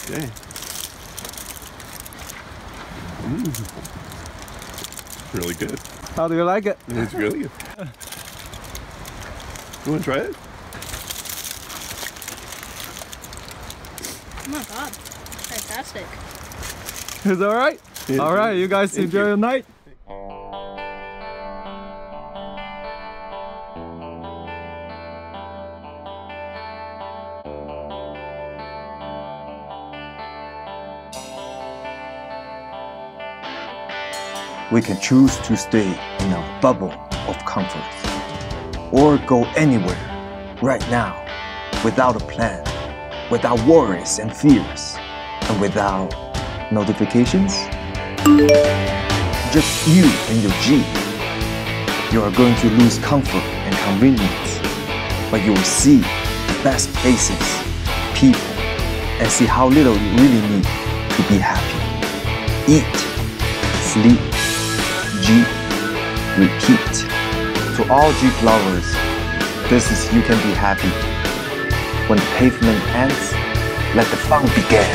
Okay. Really good. How do you like it? It's really good. You want to try it? Oh my god, fantastic. It's all right. All right, you guys enjoy your night. We can choose to stay in a bubble of comfort or go anywhere right now without a plan, without worries and fears, and without notifications. Just you and your Jeep. You are going to lose comfort and convenience, but you will see the best places, people, and see how little you really need to be happy. Eat, sleep, Jeep, repeat. To all Jeep lovers, this is You Can Be Happy. When the pavement ends, let the fun begin.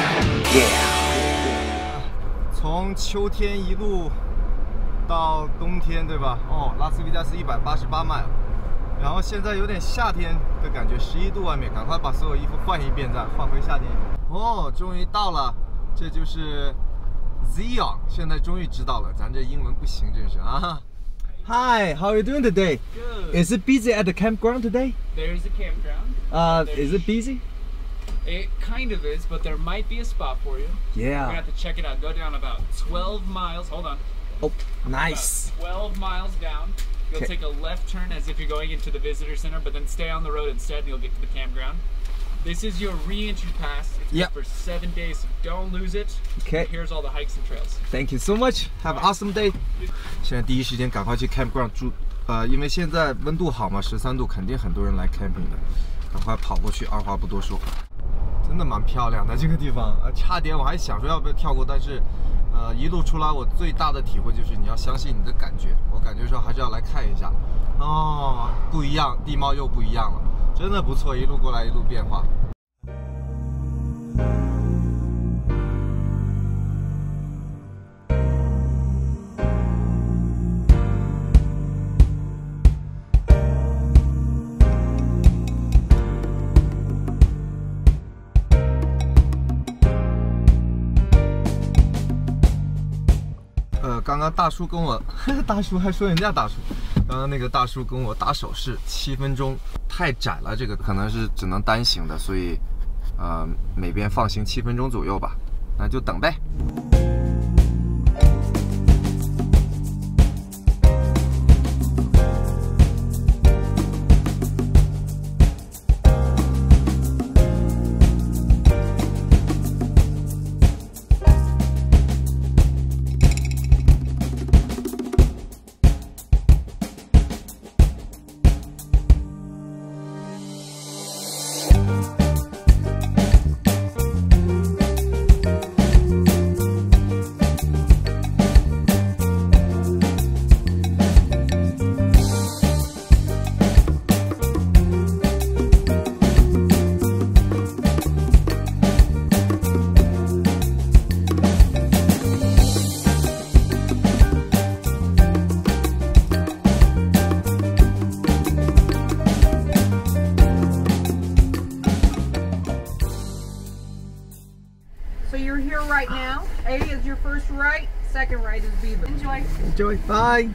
Yeah. 从秋天一路到冬天，对吧？哦，拉斯维加斯188迈了。然后现在有点夏天的感觉，11度外面，赶快把所有衣服换一遍，再换回夏天衣服。哦，终于到了，这就是 Zion。现在终于知道了，咱这英文不行，真是啊。Hi, how are you doing today? Good. Is it busy at the campground today? There's a campground. Is it busy? It kind of is, but there might be a spot for you. We're gonna have to check it out. Go down about 12 miles. Hold on. Oh, nice. About 12 miles down. You'll take a left turn as if you're going into the visitor center, but then stay on the road instead, and you'll get to the campground. This is your re-entry pass. It's good for 7 days, so don't lose it. Okay. And here's all the hikes and trails. Thank you so much. Have an awesome day. 现在第一时间赶快去 campground 住，因为现在温度好嘛，13度，肯定很多人来 camping 的，赶快跑过去，二话不多说。真的蛮漂亮的这个地方，差点我还想说要不要跳过，但是，一路出来我最大的体会就是你要相信你的感觉，我感觉说还是要来看一下，哦，不一样，地貌又不一样了，真的不错，一路过来一路变化。刚刚大叔跟我，大叔还说人家大叔，刚刚那个大叔跟我打手势，7分钟太窄了，这个可能是只能单行的，所以，每边放行7分钟左右吧，那就等呗。 So you're here right now. A is your first right, second right is B. Enjoy. Enjoy. Bye.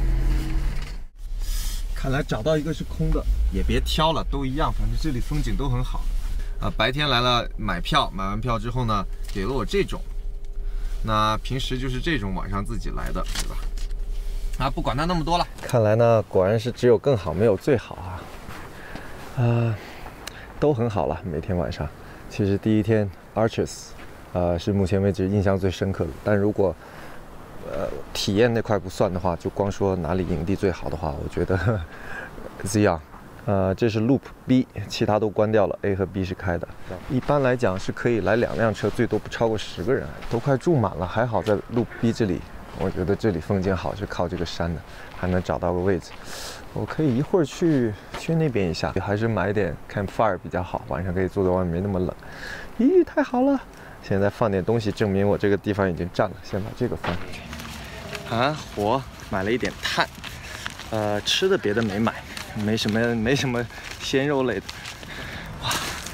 看来找到一个是空的，也别挑了，都一样，反正这里风景都很好。白天来了买票，买完票之后呢，给了我这种。那平时就是这种晚上自己来的，对吧？不管它那么多了。看来呢，果然是只有更好，没有最好啊。都很好了，每天晚上。其实第一天 Arches。是目前为止印象最深刻的。但如果体验那块不算的话，就光说哪里营地最好的话，我觉得 Zion。这是 Loop B， 其他都关掉了 ，A 和 B 是开的。一般来讲是可以来2辆车，最多不超过10个人，都快住满了。还好在 Loop B 这里，我觉得这里风景好，是靠这个山的，还能找到个位置。我可以一会儿去那边一下，还是买点 campfire 比较好，晚上可以坐在外面没那么冷。咦，太好了！ 现在放点东西，证明我这个地方已经占了。先把这个放进去。啊，火买了一点炭，吃的别的没买，没什么鲜肉类的。哇，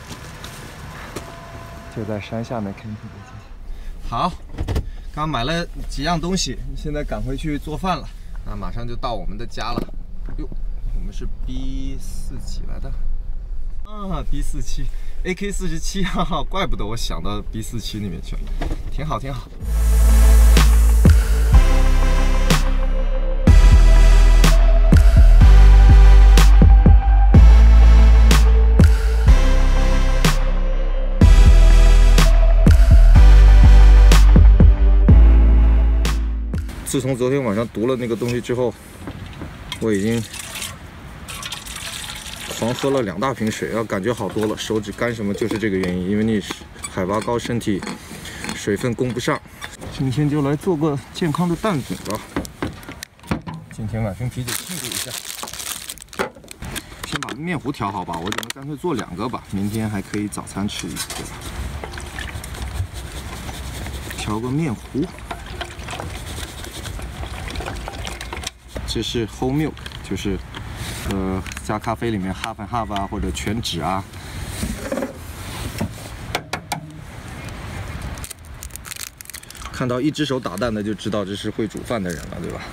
就在山下面 camping。好，刚买了几样东西，现在赶回去做饭了。那马上就到我们的家了。哟，我们是 B4几来的？啊 ，B47 AK47，哈哈，怪不得我想到 B47那边去了，挺好挺好。自从昨天晚上读了那个东西之后，我已经狂喝了2大瓶水，感觉好多了，手指干什么就是这个原因，因为你海拔高，身体水分供不上。今天就来做个健康的蛋饼吧。今天2瓶啤酒庆祝一下。先把面糊调好吧，我准备干脆做2个吧，明天还可以早餐吃一个，对吧？调个面糊。这是 whole milk， 就是加咖啡里面 half and half 啊，或者全脂啊。看到一只手打蛋的就知道这是会煮饭的人了，对吧？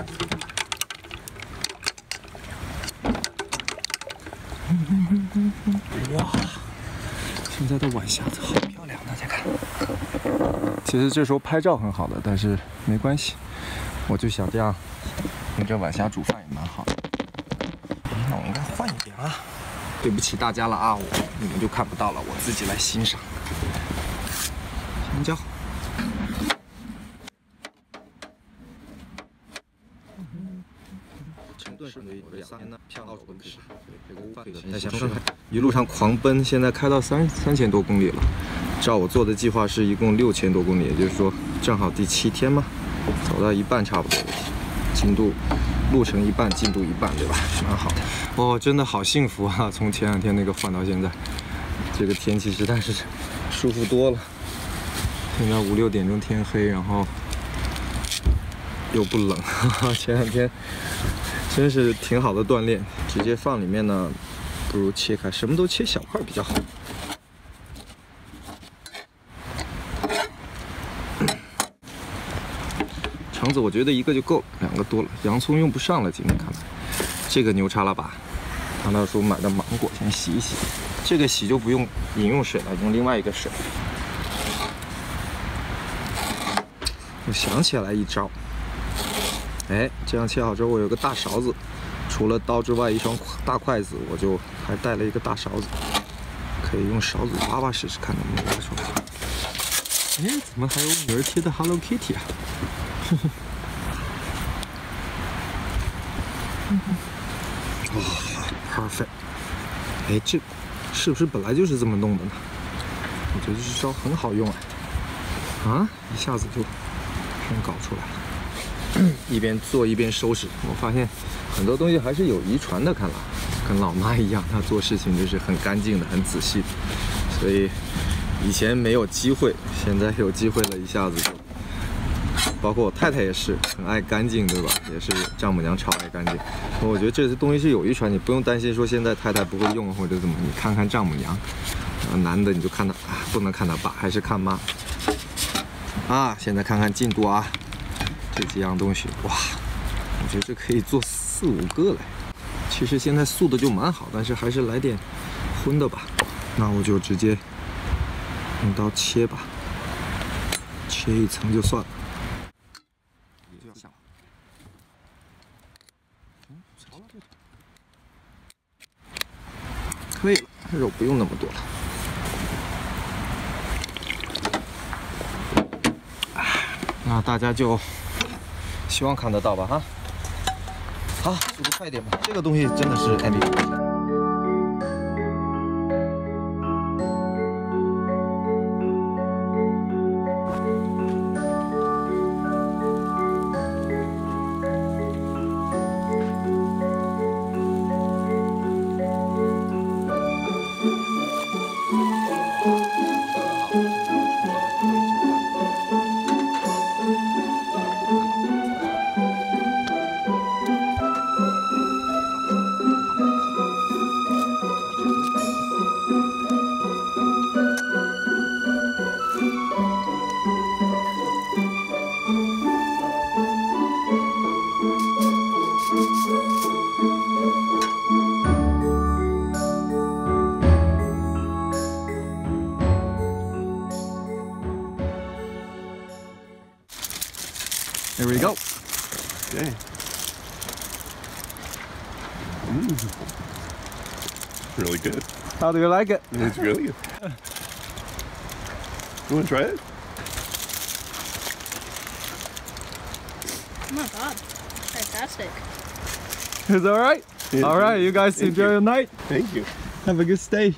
哇，现在的晚霞好漂亮，大家看。其实这时候拍照很好的，但是没关系，我就想这样。用这晚霞煮饭也蛮好的。那我应该换一点啊。对不起大家了啊，你们就看不到了，我自己来欣赏。香蕉。整顿是2天呢，跳到处都是。在想说一路上狂奔，现在开到3000多公里了。照我做的计划是一共6000多公里，也就是说正好第7天嘛，走到一半差不多。进度，路程一半，进度一半，对吧？蛮好的。哦，真的好幸福啊！从前2天那个换到现在，这个天气实在是舒服多了。现在5、6点钟天黑，然后又不冷，前2天真是挺好的锻炼。直接放里面呢，不如切开，什么都切小块比较好。肠子我觉得1个就够了，2个多了。洋葱用不上了，今天看来。这个牛叉了吧？唐大叔买的芒果，先洗一洗。这个洗就不用饮用水了，用另外一个水。我想起来一招，哎，这样切好之后，我有个大勺子，除了刀之外，一双大筷子，我就还带了一个大勺子，可以用勺子挖挖试试看能不能挖出来。哎，怎么还有女儿贴的 Hello Kitty 啊？哇 ，perfect！ 哎，这是不是本来就是这么弄的呢？我觉得这招很好用啊！啊，一下子就全搞出来了。一边做一边收拾，我发现很多东西还是有遗传的。看来跟老妈一样，她做事情就是很干净的、很仔细的。所以以前没有机会，现在有机会了，一下子就。包括我太太也是很爱干净，对吧？也是丈母娘超爱干净。我觉得这些东西是有遗传，你不用担心说现在太太不会用或者怎么。你看看丈母娘，男的你就看他啊，不能看他爸，还是看妈。啊，现在看看进度啊，这几样东西，哇，我觉得这可以做4、5个来。其实现在素的就蛮好，但是还是来点荤的吧。那我就直接用刀切吧，切一层就算了。可以了，肉不用那么多了。那大家就希望看得到吧，哈。好，速度快一点吧，这个东西真的是 MVP。 There we go. Okay. Really good. How do you like it? It's really good. You want to try it? Oh my god. Fantastic. It's all right. Yeah, All right, you guys thank enjoy you. your night. Thank you. Have a good stay.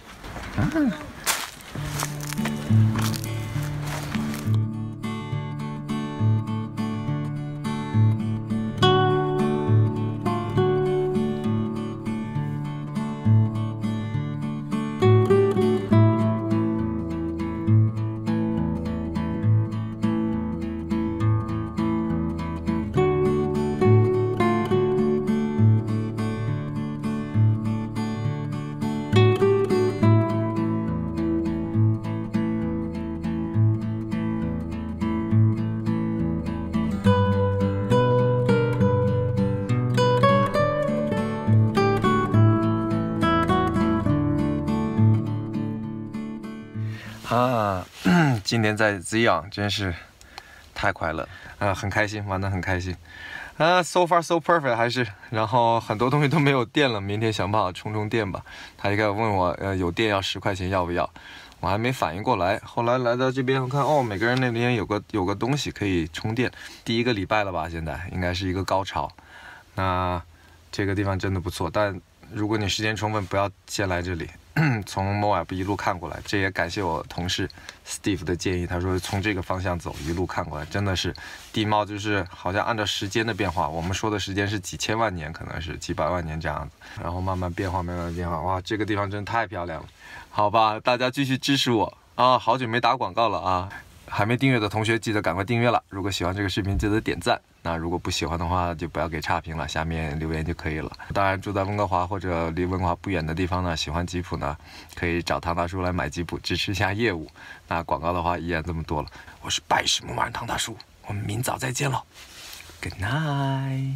啊，今天在 Zion 真是太快乐啊，很开心，玩得很开心啊。So far so perfect 还是，然后很多东西都没有电了，明天想办法充电吧。他一个问我有电要10块钱要不要，我还没反应过来。后来来到这边我看哦，每个人那边有个东西可以充电。第1个礼拜了吧，现在应该是一个高潮。那这个地方真的不错，但如果你时间充分，不要先来这里。从 Moab 一路看过来，这也感谢我同事 Steve 的建议。他说从这个方向走，一路看过来，真的是地貌就是好像按照时间的变化，我们说的时间是几千万年，可能是几百万年这样子，然后慢慢变化，慢慢变化。哇，这个地方真太漂亮了。好吧，大家继续支持我啊！好久没打广告了啊！还没订阅的同学记得赶快订阅了。如果喜欢这个视频，记得点赞。那如果不喜欢的话，就不要给差评了，下面留言就可以了。当然，住在温哥华或者离温哥华不远的地方呢，喜欢吉普呢，可以找唐大叔来买吉普，支持一下业务。那广告的话依然这么多了。我是拜师牧马人唐大叔，我们明早再见了 ，Good night。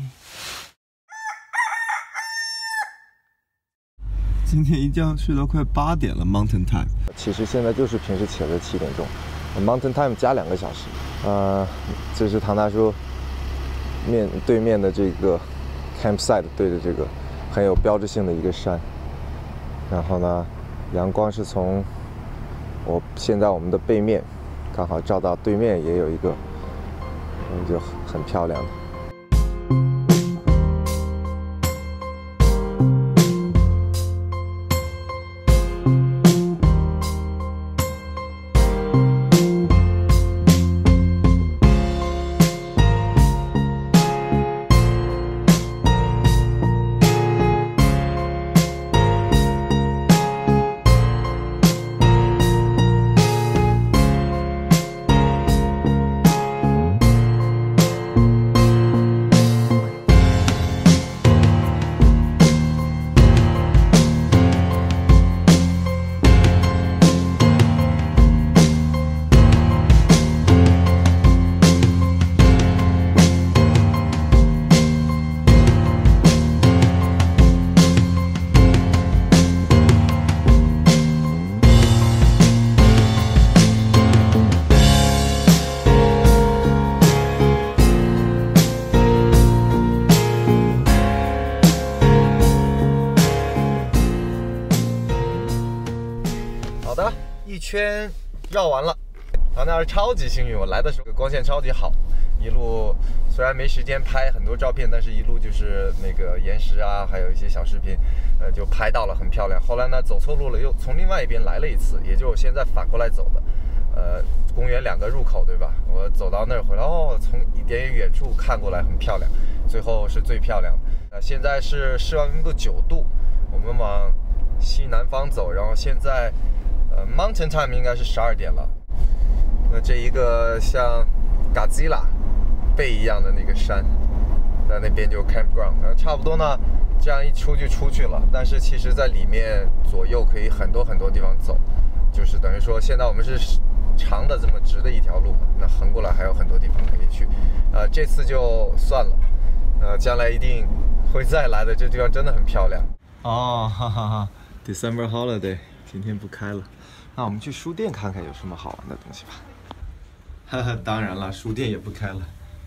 今天一觉睡到快8点了 ，Mountain Time。其实现在就是平时起来的7点钟 ，Mountain Time 加2个小时。这是唐大叔对面的这个 campsite 对着这个很有标志性的一个山，然后呢，阳光是从现在我们的背面，刚好照到对面也有一个，就很漂亮的。好的，一圈绕完了，唐大叔超级幸运，我来的时候光线超级好，一路虽然没时间拍很多照片，但是一路就是那个岩石啊，还有一些小视频，就拍到了，很漂亮。后来呢，走错路了，又从另外一边来了一次，也就是我现在反过来走的。公园2个入口，对吧？我走到那儿回来，哦，从一点远处看过来很漂亮，最后是最漂亮的。现在是室外温度9度，我们往西南方走，然后现在Mountain Time 应该是12点了。那这一个像 Godzilla 背一样的那个山，在那边就 Campground， 差不多呢。这样一出就出去了，但是其实在里面左右可以很多地方走，就是等于说现在我们是长的这么直的一条路嘛，那横过来还有很多地方可以去。这次就算了，将来一定会再来的，这地方真的很漂亮。哦，哈哈哈 ，December Holiday 今天不开了，那我们去书店看看有什么好玩的东西吧。哈哈，当然了，书店也不开了。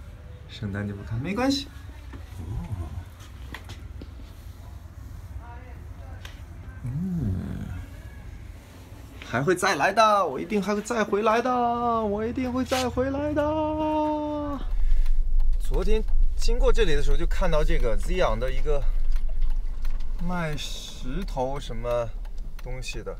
圣诞就不看，没关系。还会再来的，我一定还会再回来的，我一定会再回来的。昨天经过这里的时候，就看到这个 Zion 的一个卖石头什么东西的，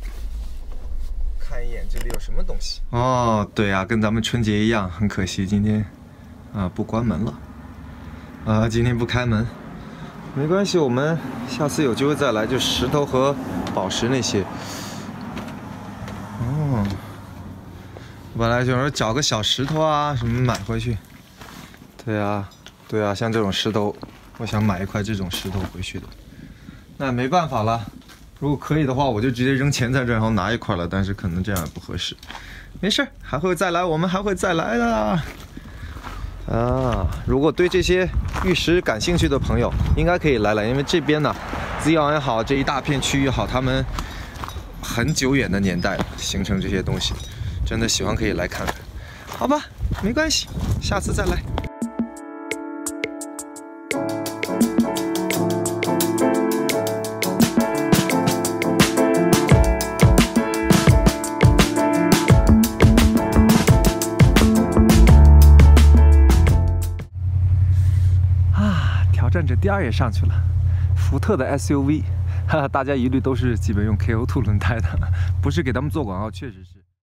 看一眼这里有什么东西。哦，对啊，跟咱们春节一样，很可惜今天不关门了，今天不开门，没关系，我们下次有机会再来，就石头和宝石那些。哦，本来就说找个小石头啊什么买回去。对啊，对啊，像这种石头，我想买一块这种石头回去的。那没办法了，如果可以的话，我就直接扔钱在这，然后拿一块了。但是可能这样也不合适。没事，还会再来，我们还会再来的。如果对这些玉石感兴趣的朋友，应该可以来，因为这边呢，Zion也好，这一大片区域也好，他们很久远的年代形成这些东西，真的喜欢可以来看看。好吧，没关系，下次再来。挑战者第2也上去了，福特的 SUV， 大家一律都是基本用 KO2 轮胎的，不是给他们做广告，确实是。